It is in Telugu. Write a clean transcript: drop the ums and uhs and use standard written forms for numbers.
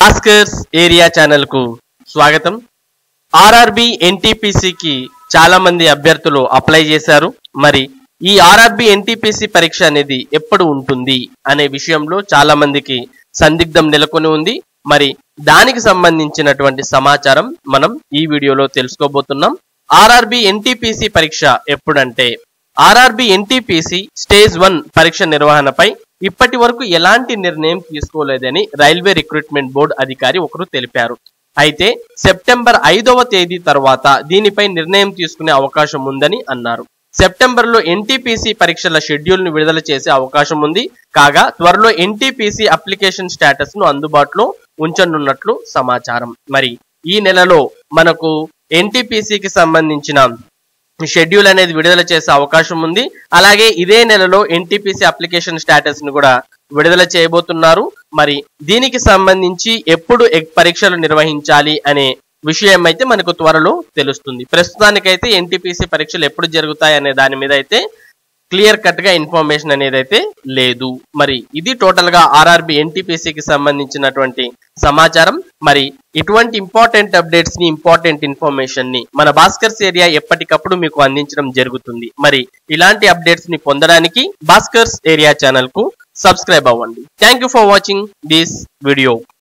భాస్కర్స్ ఏరియా ఛానల్ కు స్వాగతం। ఆర్ఆర్బీ ఎన్టీపీసీ కి చాలా మంది అభ్యర్థులు అప్లై చేశారు। మరి ఈ ఆర్ఆర్బీ ఎన్టీపీసీ పరీక్ష అనేది ఎప్పుడు ఉంటుంది అనే విషయంలో చాలా మందికి సందిగ్ధం నెలకొని ఉంది। మరి దానికి సంబంధించినటువంటి సమాచారం మనం ఈ వీడియోలో తెలుసుకోబోతున్నాం। ఆర్ఆర్బీ ఎన్టీపీసీ పరీక్ష ఎప్పుడంటే ఆర్ఆర్బీ ఎన్టీపీసీ స్టేజ్ 1 పరీక్ష నిర్వహణపై ఇప్పటి వరకు ఎలాంటి నిర్ణయం తీసుకోలేదని రైల్వే రిక్రూట్మెంట్ బోర్డు అధికారి ఒకరు తెలిపారు। అయితే సెప్టెంబర్ 5వ తేదీ తర్వాత దీనిపై నిర్ణయం తీసుకునే అవకాశం ఉందని అన్నారు। సెప్టెంబర్లో ఎన్టీపీసీ పరీక్షల షెడ్యూల్ ను విడుదల చేసే అవకాశం ఉంది। కాగా త్వరలో ఎన్టీపీసీ అప్లికేషన్ స్టేటస్ ను అందుబాటులో ఉంచనున్నట్లు సమాచారం। మరి ఈ నెలలో మనకు ఎన్టీపీసీకి సంబంధించిన షెడ్యూల్ అనేది విడుదల చేసే అవకాశం ఉంది। అలాగే ఇదే నెలలో ఎన్టీపీసీ అప్లికేషన్ స్టేటస్ ను కూడా విడుదల చేయబోతున్నారు। మరి దీనికి సంబంధించి ఎప్పుడు పరీక్షలు నిర్వహించాలి అనే విషయం అయితే మనకు త్వరలో తెలుస్తుంది। ప్రస్తుతానికైతే ఎన్టీపీసీ పరీక్షలు ఎప్పుడు జరుగుతాయి అనే దాని మీద అయితే క్లియర్ కట్ గా ఇన్ఫర్మేషన్ అనేది అయితే లేదు। మరి ఇది టోటల్ గా ఆర్ఆర్బీ ఎన్టీపీసీకి సంబంధించినటువంటి సమాచారం। మరి ఇటువంటి ఇంపార్టెంట్ అప్డేట్స్ ని ఇంపార్టెంట్ ఇన్ఫర్మేషన్ ని మన భాస్కర్స్ ఏరియా ఎప్పటికప్పుడు మీకు అందించడం జరుగుతుంది। మరి ఇలాంటి అప్డేట్స్ ని పొందడానికి భాస్కర్స్ ఏరియా ఛానల్ కు సబ్స్క్రైబ్ అవ్వండి। Thank you for watching this video.